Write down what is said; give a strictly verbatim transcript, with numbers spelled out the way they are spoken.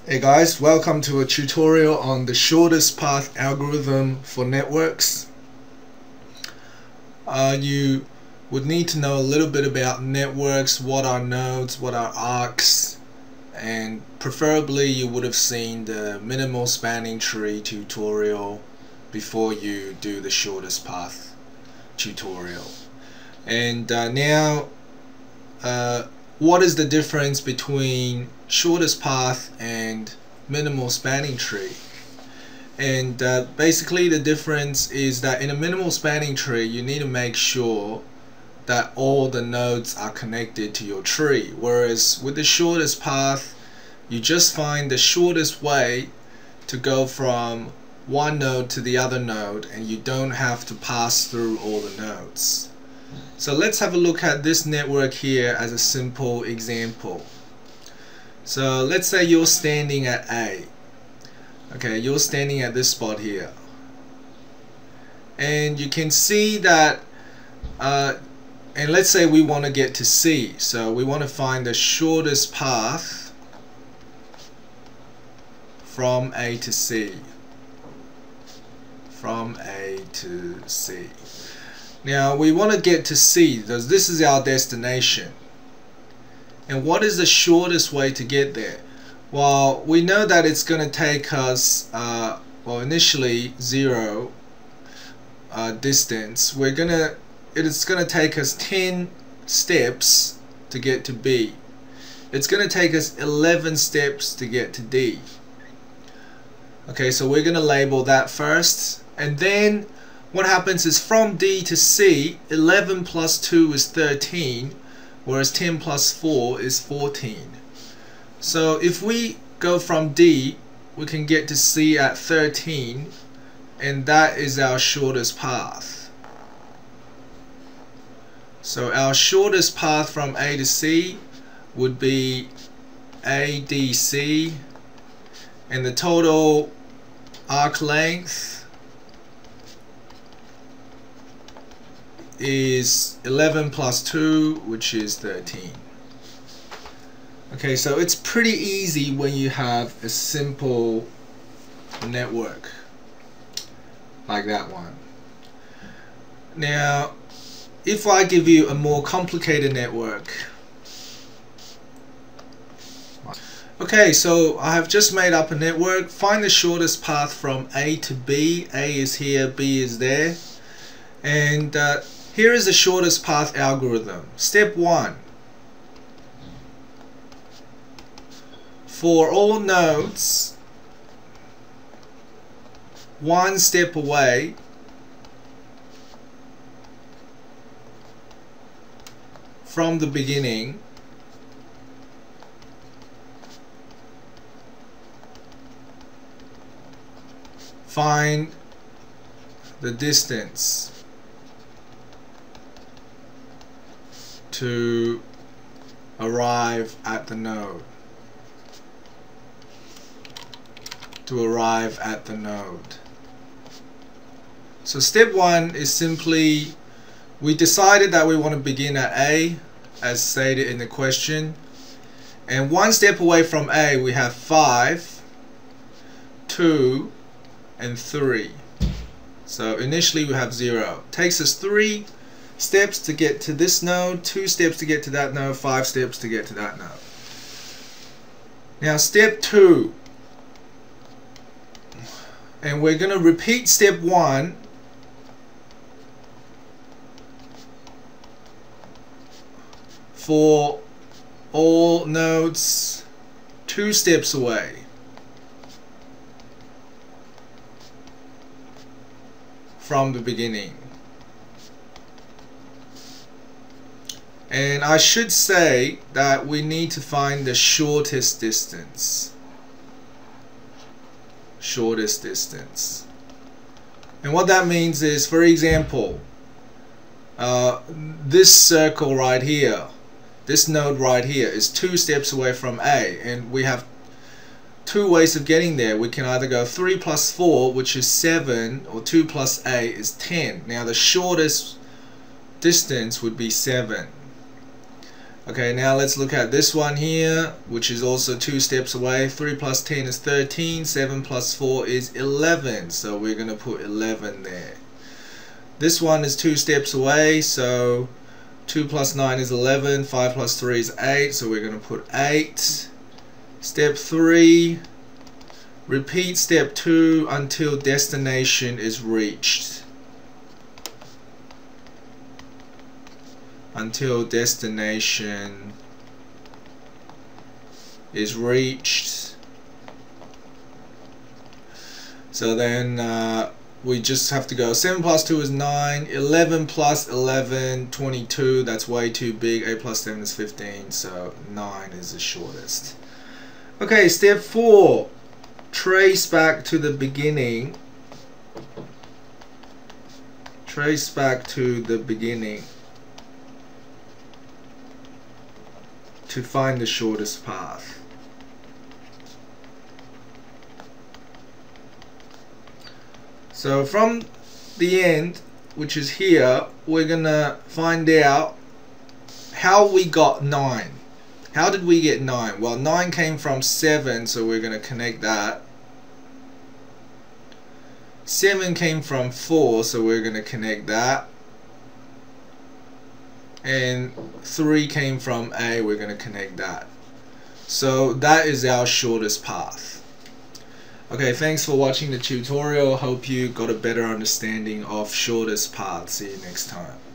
Hey guys, welcome to a tutorial on the shortest path algorithm for networks. Uh, you would need to know a little bit about networks, what are nodes, what are arcs, and preferably you would have seen the minimal spanning tree tutorial before you do the shortest path tutorial. And uh, now uh, what is the difference between shortest path and minimal spanning tree? And uh, basically the difference is that in a minimal spanning tree you need to make sure that all the nodes are connected to your tree, whereas with the shortest path you just find the shortest way to go from one node to the other node and you don't have to pass through all the nodes. So let's have a look at this network here as a simple example. So let's say you're standing at A. Okay, you're standing at this spot here. And you can see that, uh, and let's say we want to get to C. So we want to find the shortest path from A to C. From A to C. Now we want to get to C because this is our destination. And what is the shortest way to get there? Well, we know that it's going to take us, uh, well, initially zero uh, distance. We're gonna, it's going to take us ten steps to get to B. It's going to take us eleven steps to get to D. Okay, so we're going to label that first, and then what happens is from D to C, eleven plus two is thirteen, whereas ten plus four is fourteen. So if we go from D, we can get to C at thirteen, and that is our shortest path. So our shortest path from A to C would be A D C, and the total arc length is eleven plus two, which is thirteen. Okay, so it's pretty easy when you have a simple network like that one. Now, if I give you a more complicated network, okay, so I have just made up a network. Find the shortest path from A to B. A is here, B is there, and uh, here is the shortest path algorithm. Step one. For all nodes one step away, from the beginning, find the distance to arrive at the node. To arrive at the node. So step one is simply, we decided that we want to begin at A as stated in the question, and one step away from A we have five, two, and three. So initially we have zero. Takes us three steps to get to this node, two steps to get to that node, five steps to get to that node. Now step two, and we're going to repeat step one for all nodes two steps away. From the beginning. And I should say that we need to find the shortest distance. Shortest distance. And what that means is, for example, uh, this circle right here, this node right here is two steps away from A, and we have two ways of getting there. We can either go three plus four, which is seven, or two plus A is ten. Now the shortest distance would be seven. Okay, now let's look at this one here, which is also two steps away. three plus ten is thirteen, seven plus four is eleven, so we're going to put eleven there. This one is two steps away, so two plus nine is eleven, five plus three is eight, so we're going to put eight. Step three, repeat step two until destination is reached. Until destination is reached. So then uh, we just have to go seven plus two is nine, eleven plus eleven, twenty-two, that's way too big, eight plus seven is fifteen, so nine is the shortest. Okay, step four, trace back to the beginning. Trace back to the beginning to find the shortest path. So from the end, which is here, we're gonna find out how we got nine. How did we get nine? Well, nine came from seven, so we're gonna connect that. seven came from four, so we're gonna connect that. And three came from A, we're going to connect that. So that is our shortest path. Okay, thanks for watching the tutorial. Hope you got a better understanding of shortest paths. See you next time.